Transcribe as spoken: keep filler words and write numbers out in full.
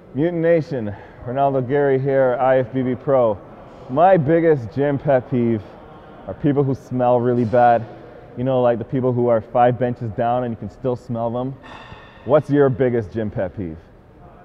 Mutant Nation, Renaldo Gairy here, I F B B Pro. My biggest gym pet peeve are people who smell really bad. You know, like the people who are five benches down and you can still smell them. What's your biggest gym pet peeve?